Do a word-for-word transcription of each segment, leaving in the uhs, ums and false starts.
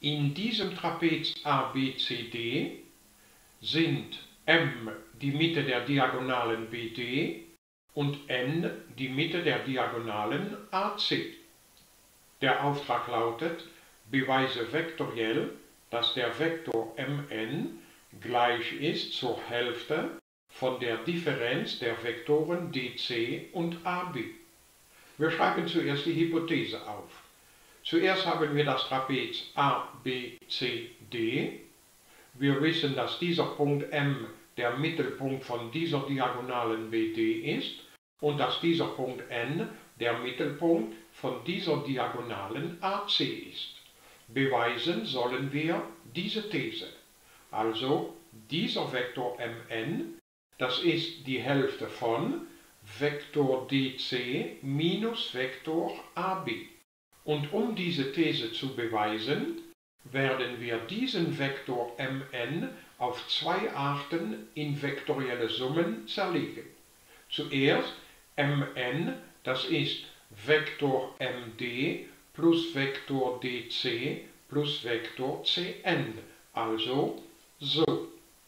In diesem Trapez A B C D sind M die Mitte der Diagonalen B D und N die Mitte der Diagonalen A C. Der Auftrag lautet: beweise vektoriell, dass der Vektor Mn gleich ist zur Hälfte von der Differenz der Vektoren D C und A B. Wir schreiben zuerst die Hypothese auf. Zuerst haben wir das Trapez A B C D. Wir wissen, dass dieser Punkt M der Mittelpunkt von dieser Diagonalen B D ist und dass dieser Punkt N der Mittelpunkt von dieser Diagonalen A C ist. Beweisen sollen wir diese These. Also dieser Vektor Mn, das ist die Hälfte von Vektor D C minus Vektor A B. Und um diese These zu beweisen, werden wir diesen Vektor Mn auf zwei Arten in vektorielle Summen zerlegen. Zuerst Mn, das ist Vektor Md plus Vektor Dc plus Vektor Cn, also so.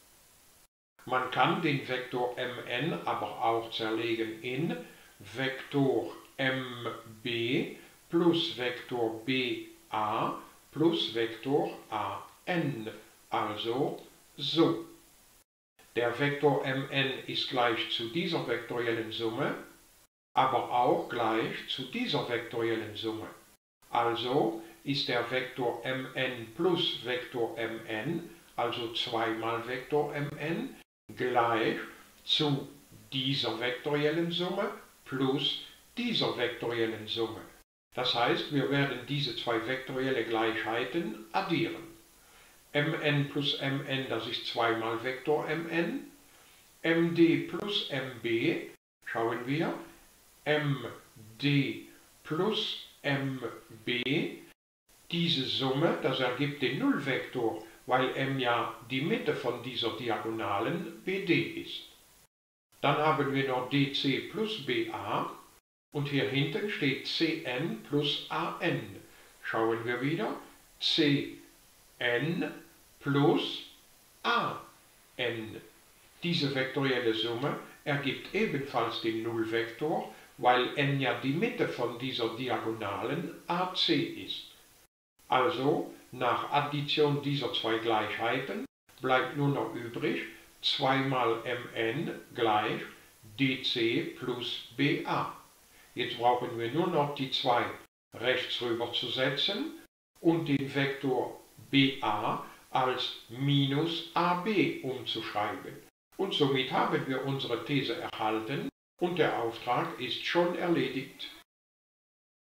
Man kann den Vektor Mn aber auch zerlegen in Vektor Mb plus Vektor Ba plus Vektor An, also so. Der Vektor Mn ist gleich zu dieser vektoriellen Summe, aber auch gleich zu dieser vektoriellen Summe. Also ist der Vektor Mn plus Vektor Mn, also zwei mal Vektor Mn, gleich zu dieser vektoriellen Summe plus dieser vektoriellen Summe. Das heißt, wir werden diese zwei vektorielle Gleichheiten addieren. Mn plus Mn, das ist zwei mal Vektor Mn. Md plus Mb, schauen wir, Md plus Mb, diese Summe, das ergibt den Nullvektor, weil m ja die Mitte von dieser Diagonalen B D ist. Dann haben wir noch Dc plus Ba und hier hinten steht Cn plus An. Schauen wir wieder, Cn plus An. Diese vektorielle Summe ergibt ebenfalls den Nullvektor, weil n ja die Mitte von dieser Diagonalen A C ist. Also, nach Addition dieser zwei Gleichheiten bleibt nur noch übrig zwei mal Mn gleich Dc plus Ba. Jetzt brauchen wir nur noch die zwei rechts rüber zu setzen und den Vektor Ba als minus Ab umzuschreiben. Und somit haben wir unsere These erhalten und der Auftrag ist schon erledigt.